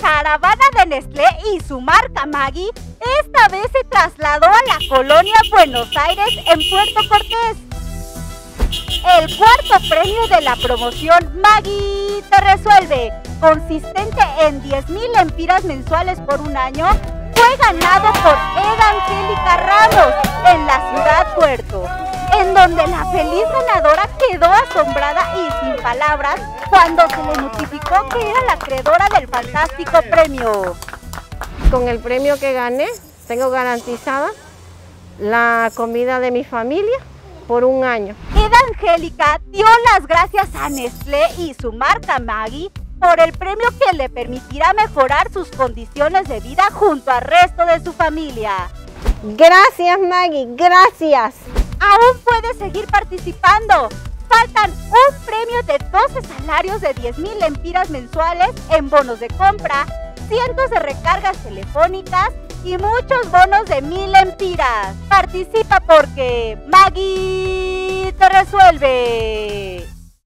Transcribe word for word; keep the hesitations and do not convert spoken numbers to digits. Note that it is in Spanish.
caravana de Nestlé y su marca Maggi esta vez se trasladó a la colonia Buenos Aires en Puerto Cortés. El cuarto premio de la promoción Maggi te resuelve, consistente en diez mil lempiras mensuales por un año, fue ganado por Eda Angélica Ramos en la ciudad Puerto, en donde la feliz ganadora quedó asombrada y sin palabras cuando se le notificó que era la acreedora del fantástico premio. Con el premio que gané, tengo garantizada la comida de mi familia por un año. Eda Angélica dio las gracias a Nestlé y su marca Maggi por el premio que le permitirá mejorar sus condiciones de vida junto al resto de su familia. Gracias, Maggi, gracias. Aún puedes seguir participando. Faltan un premio de doce salarios de diez mil lempiras mensuales en bonos de compra, cientos de recargas telefónicas y muchos bonos de mil lempiras. Participa porque Maggi te resuelve.